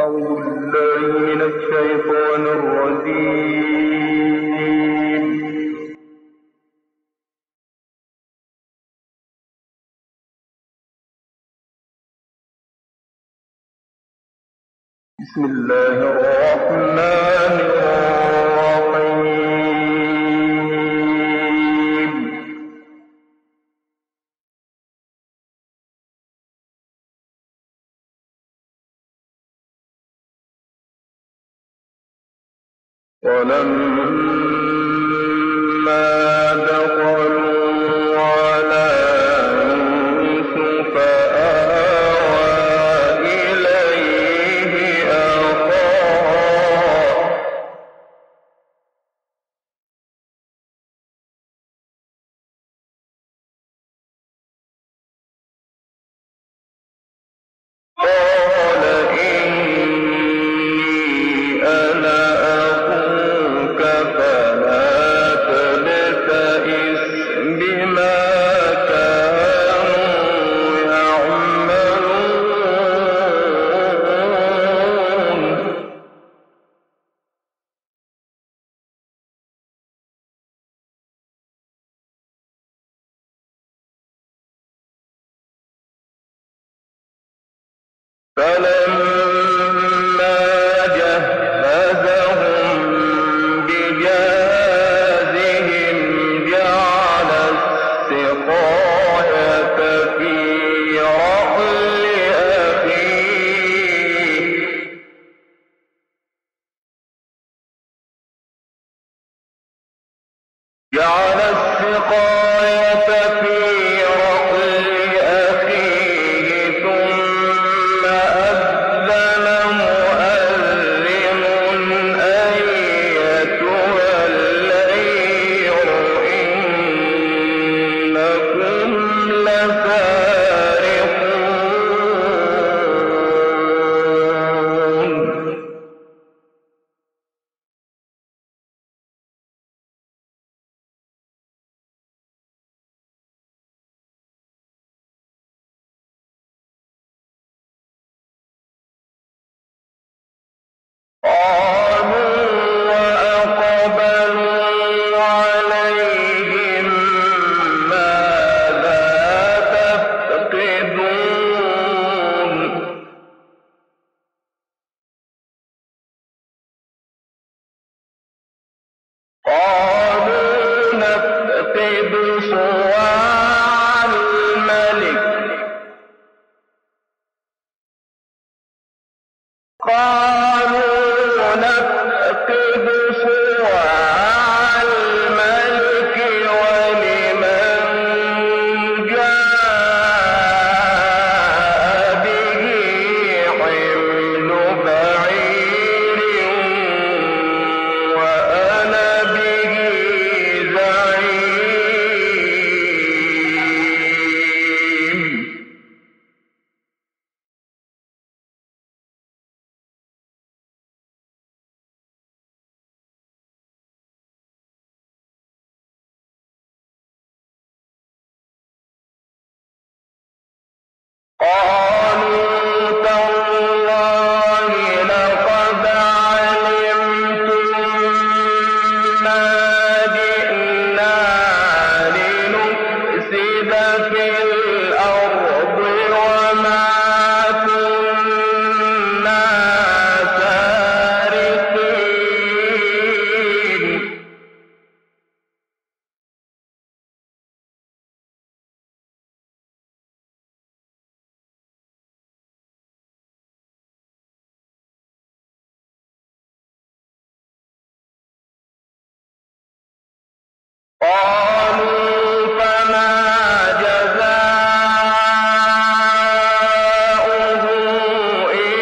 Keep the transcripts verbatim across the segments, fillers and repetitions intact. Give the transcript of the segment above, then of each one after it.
أعوذ بالله من الشيطان الرجيم. بسم الله الرحمن الرحيم. ولما دخلوا على يوسف آوى إليه أخاه قال إني أنا أخوك فلا تبتئس بما كانوا يعملون. فلما جهزهم بجهازهم جعل السقاية في رحل أخيه جعل السقاية في رحل أخيه ثم أذن مؤذن أيتها العير إنكم لسارقون. قالوا وأقبلوا عليهم ماذا تفقدون. قالوا نفقد صواع الملك قالوا نفقد صواع الملك ولمن جاء به حمل بعير وأنا به زعيم. قالوا تالله لقد علمتم ما جئنا لنفسد في الأرض وما كنا سارقين. قالوا فما جزاؤه إن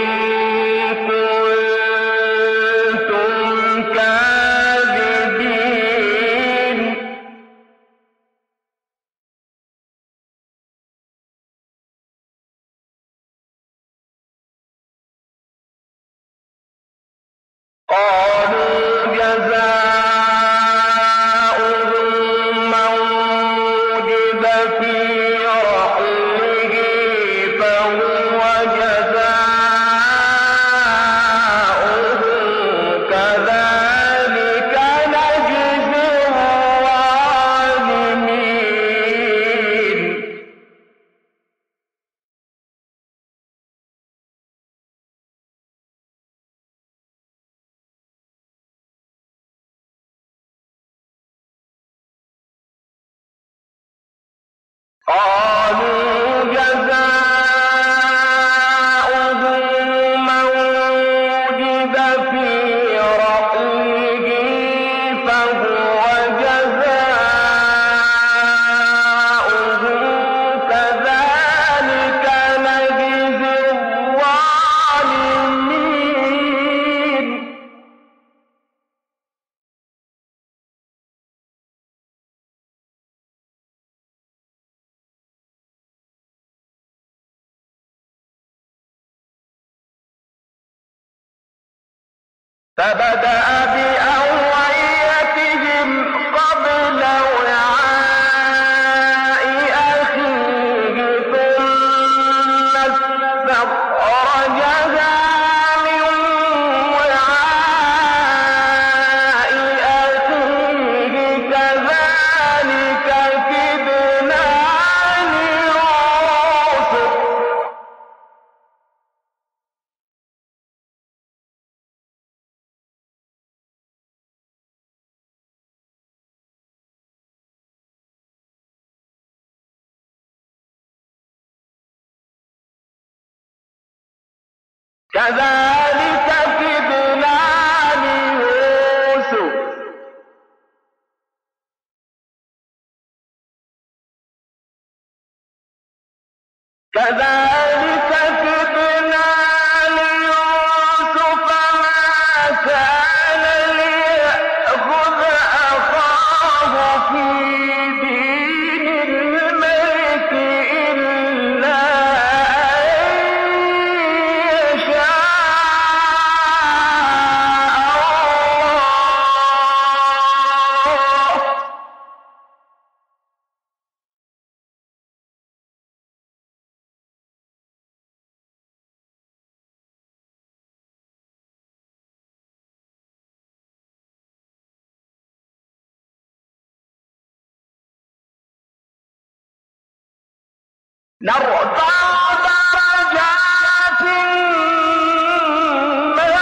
كنتم كاذبين. قالوا جزاؤه من وجد في رحله فهو جزاؤه قالوا جزاؤه من وجد في رحله فهو جزاؤه كذلك نجزي الظالمين. فبدأ بأوعيتهم قبل وعاء أخيه ثم استخرجها من وعاء أخيه كذلك كدنا ليوسف كذلك كدنا ليوسف كذلك كدنا ليوسف ما كان ليأخذ أخاه في دين الملك إلا أن يشاء الله. نرفع درجات من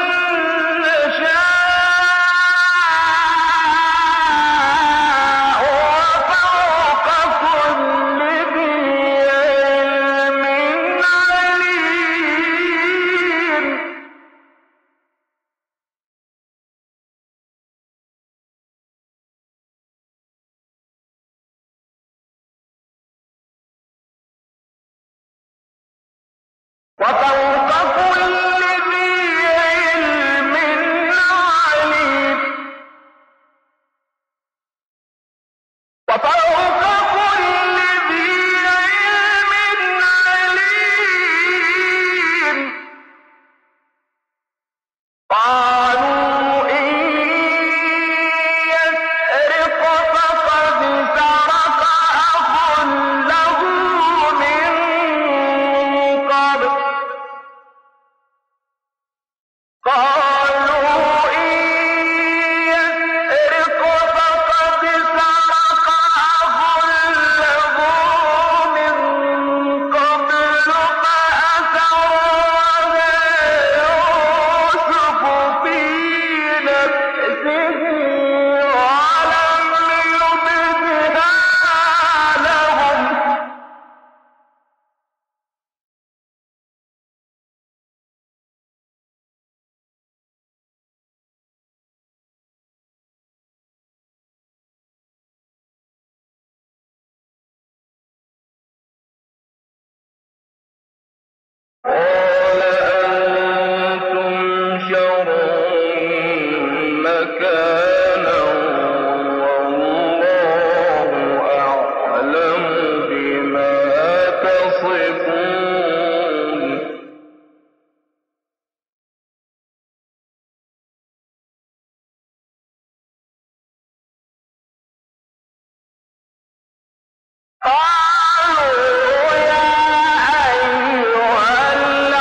نشاء وفوق كل ذي علم عليم. وفوق كل ذي علم عليم. وفوق كل ذي علم عليم. قالوا إن يسرق فقد سرق أخ له من قبل. قالوا إن يسرق فقد سرق أخ له من قبل فأسرها يوسف في نفسه ولم يبدها لهم. قال أنتم شر مكانا والله أعلم بما تصفون. قالوا يا أيها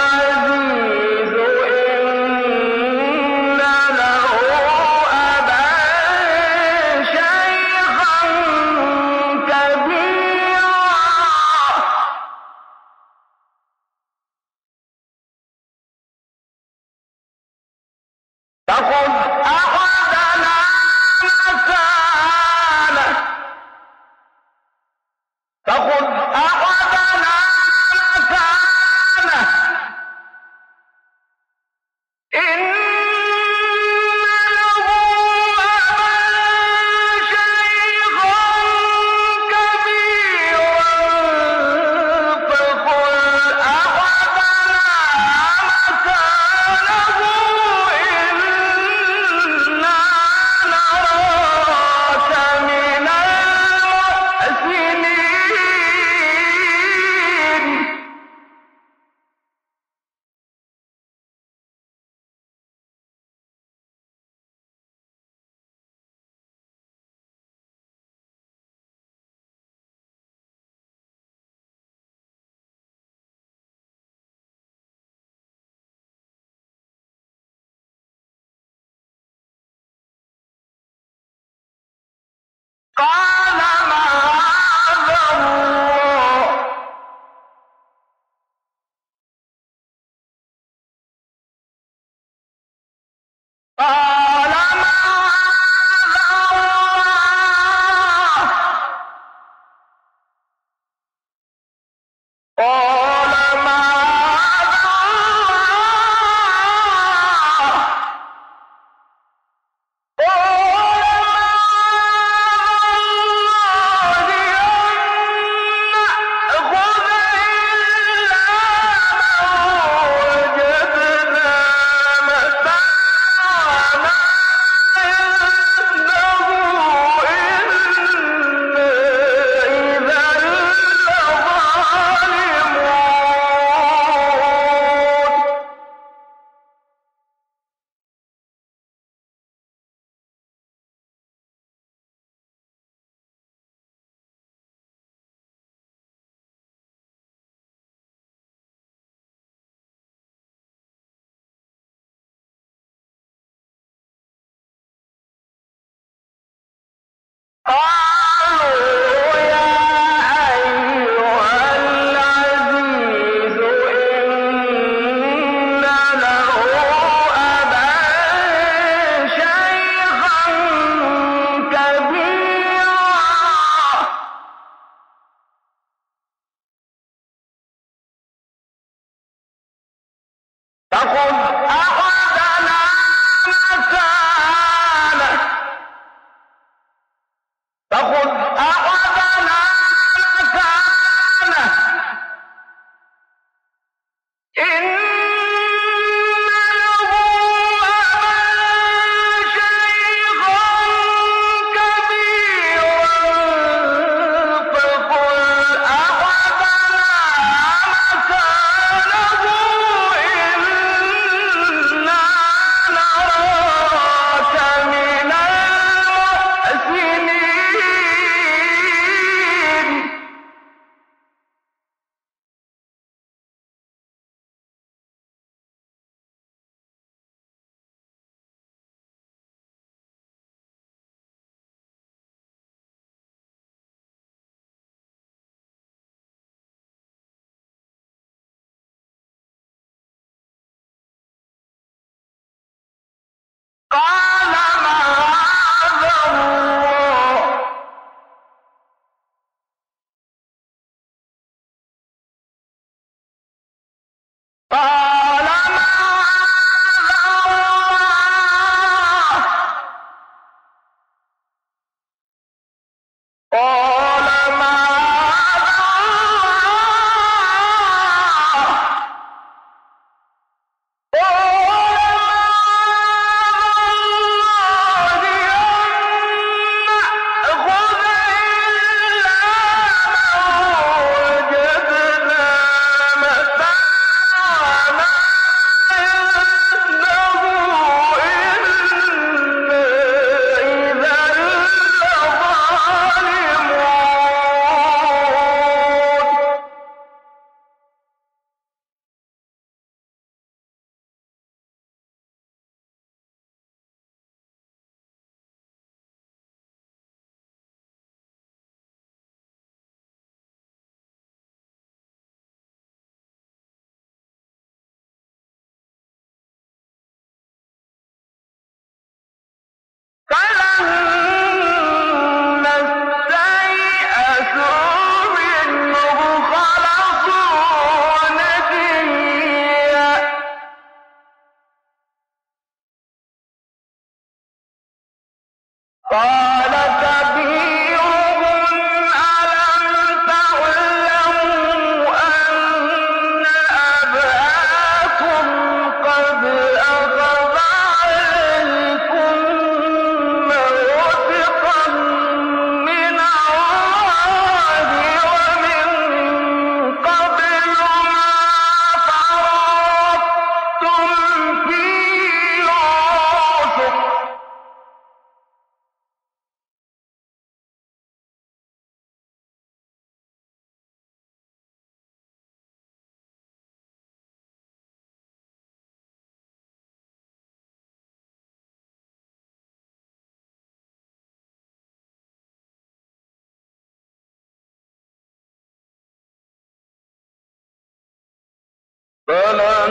فلن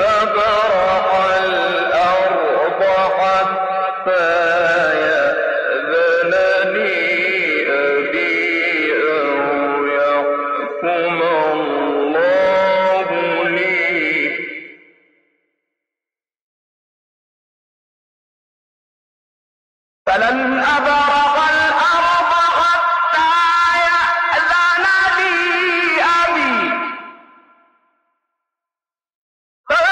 أبرح الأرض حتى يأذن لي أبي أو يحكم الله لي فلن أبرح الأرض حتى يأذن لي أبي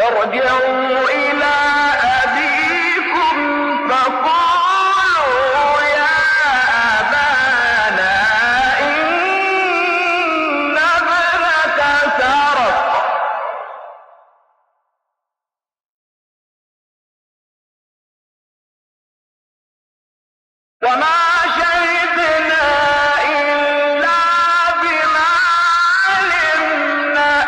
ارجعوا إلى أبيكم فقولوا يا أبانا إن ابنك سرق وما شهدنا إلا بما علمنا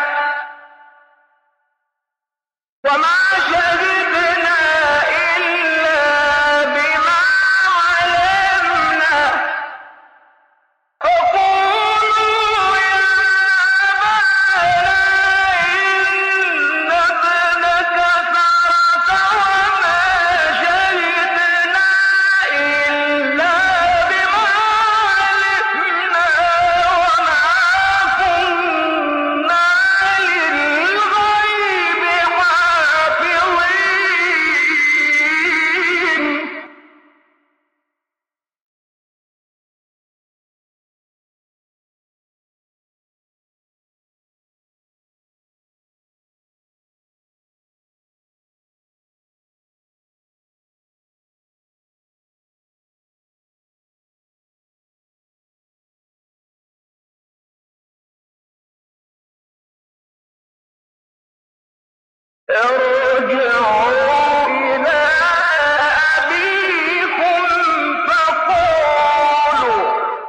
وما شهدنا إلا بما علمنا فقولوا يا أبانا إن ابنك سرق وما شهدنا إلا بما علمنا وما كنا للغيب حافظين ارجعوا إلى أبيكم فقولوا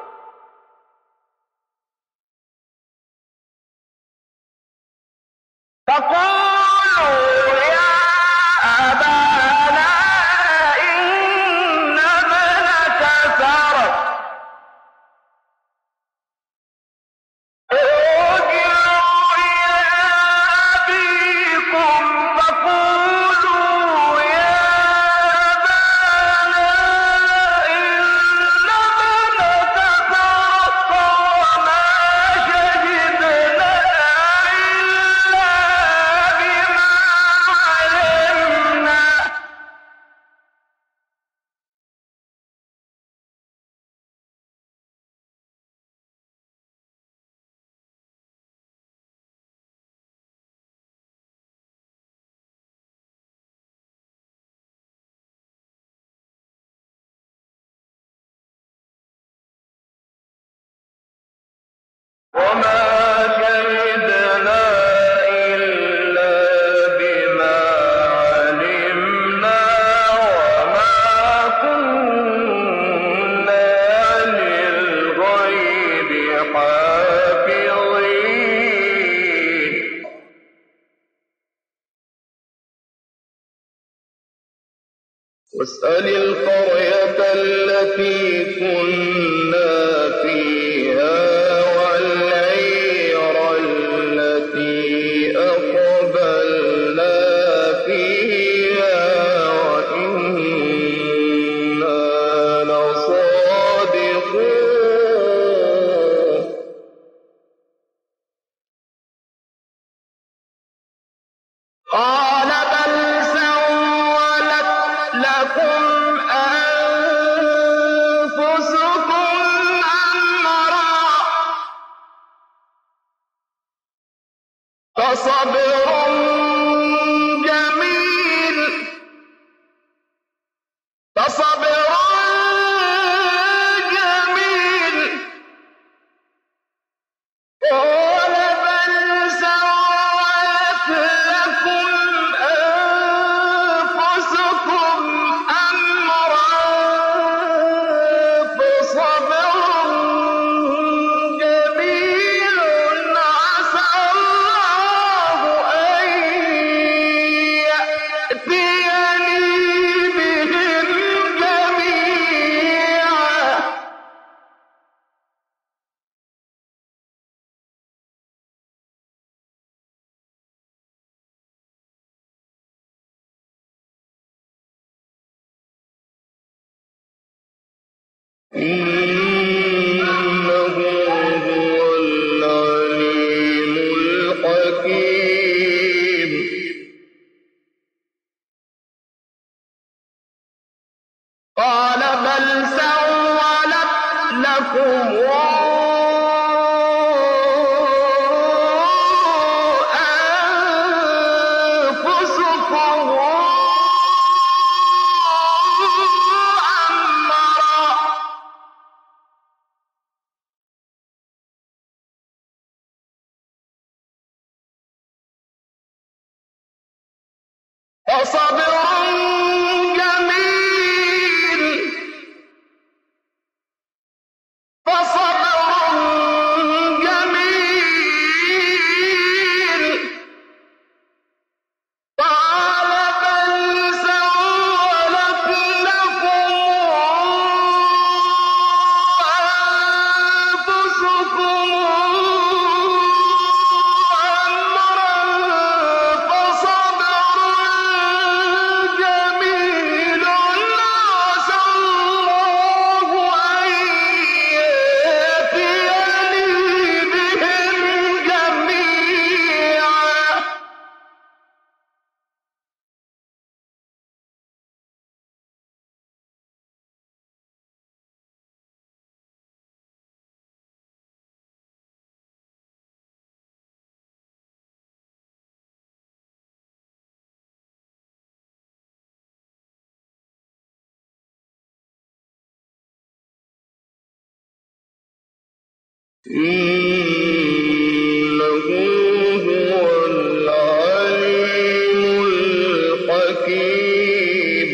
فقولوا يا أبانا إن ابنك سرق ارجعوا إلى أبيكم فقولوا يا أبانا إن ابنك سرق وما شهدنا إلا بما علمنا وما شهدنا إلا بما علمنا وما كنا للغيب حافظين واسأل القرية التي كنا فيها والعير التي أقبلنا فيها وإنا لصادقون قال بل سولت لكم أنفسكم أمرا فصبر جميل فصبر جميل قال بل سولت لكم أنفسكم أمرا فصبر جميل عسى الله أن يأتيني بهم جميعا إنه هو العليم الحكيم قال بل سولت لكم فصبر جميل فصبر جميل قال بل سولت لكم أنفسكم أمرا فصبر جميل عسى الله أن يأتيني بهم جميعا إنه هو العليم الحكيم.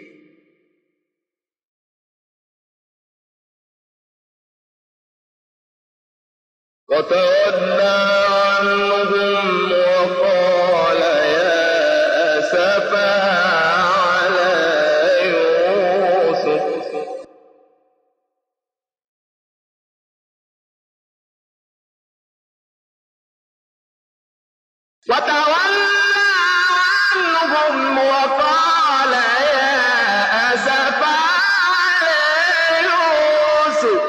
وتولى عنهم وقال يا أسفا على يوسف وتولى عنهم وقال يا أسفا على يوسف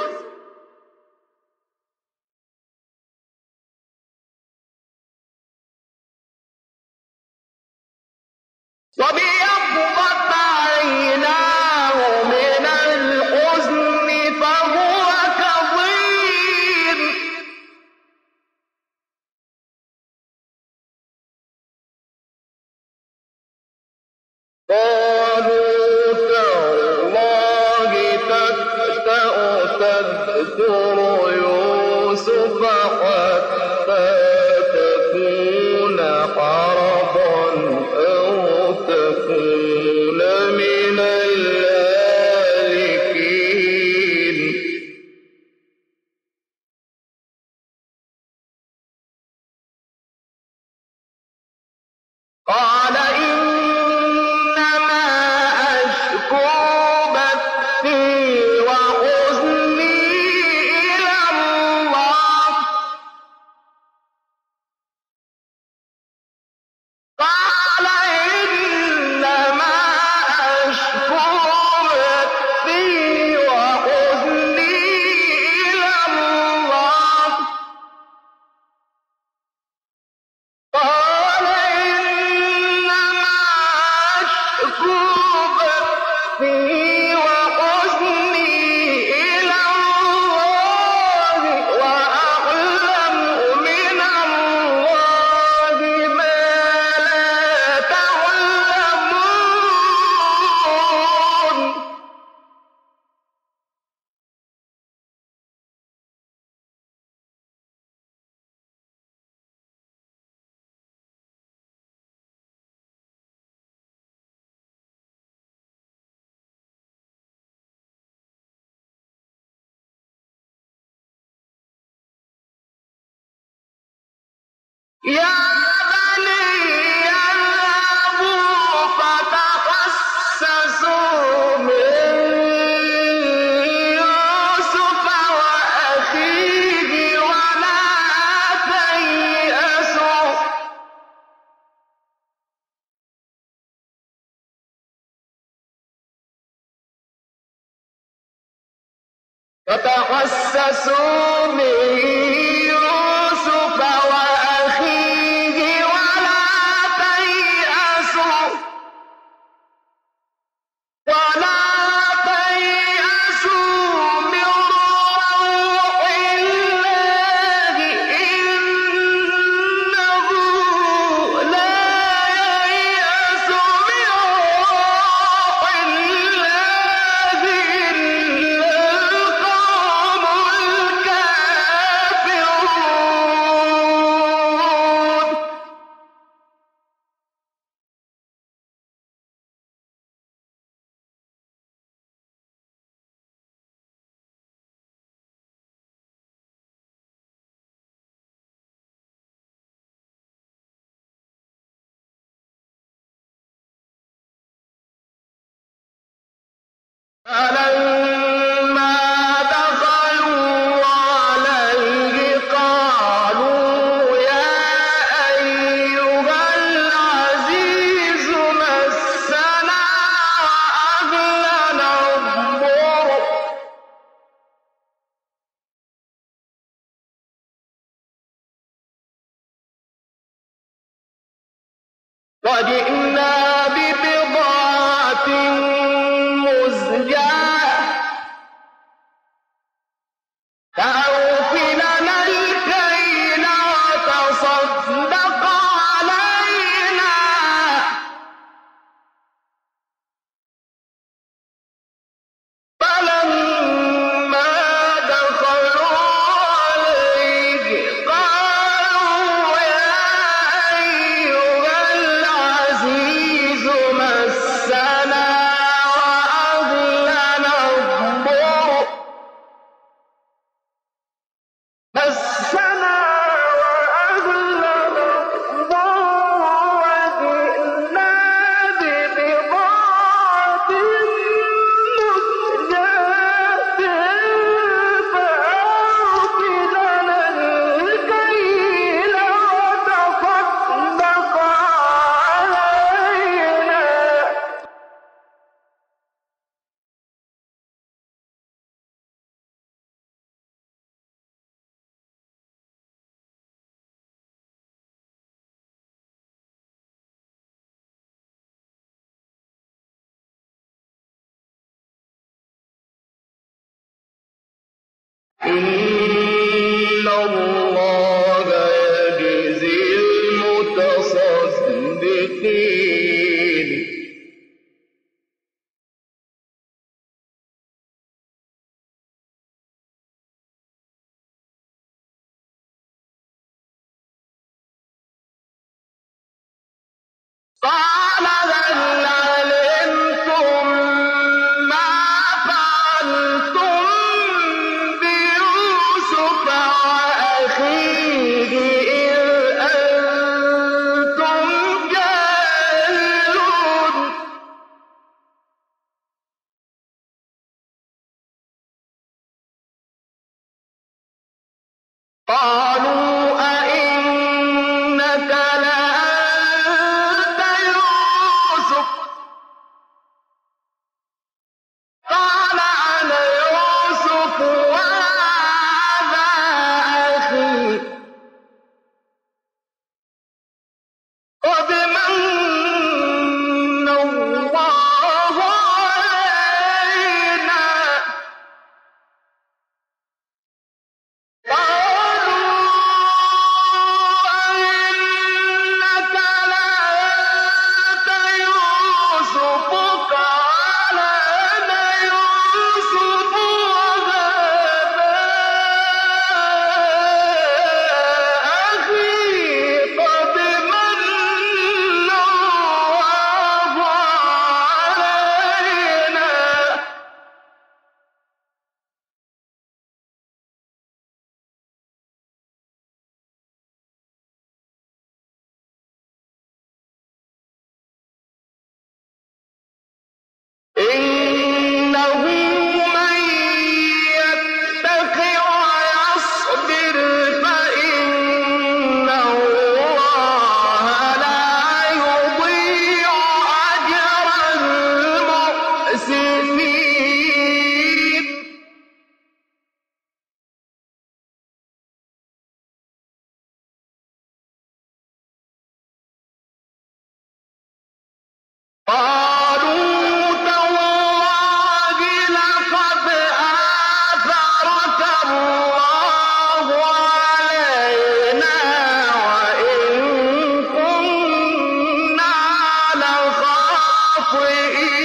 وابيضت عيناه من الحزن فهو كظيم قالوا تالله تفتأ تذكر يوسف حتى تكون حرضا أو تكون من الهالكين. قال إنما أشكو بثي وحزني إلى الله قال إنما أشكو بثي وحزني إلى الله قال إنما أشكو بثي وحزني إلى الله وأعلم من الله ما لا تعلمون. يا بني اذهبوا فتحسسوا من يوسف وأخيه ولا تيأسوا فتحسسوا من يوسف وأخيه ولا تيأسوا ولا تيأسوا من روح الله إنه لا ييأس من روح الله إلا القوم الكافرون. فلما دخلوا عليه قالوا يا أيها العزيز مسنا وأهلنا الضر وجئنا ببضاعة مزجاة فأوف لنا الكيل وتصدق علينا فلما دخلوا عليه قالوا يا أيها العزيز مسنا وأهلنا الضر مسنا وأهلنا الضر وجئنا ببضاعة مزجاة فأوف لنا الكيل وتصدق علينا إن الله يجزي المتصدقين قال هل علمتم ما فعلتم بيوسف وأخيه إذ أنتم جاهلون قالوا أئنك لأنت يوسف قال أنا يوسف وهذا أخي قد من الله علينا قالوا أئنك لأنت يوسف قال أنا يوسف وهذا أخي قد من الله علينا إنه من يتق ويصبر فإن الله لا يضيع أجر المحسنين قالوا تالله لقد آثرك الله علينا وإن كنا لخاطئين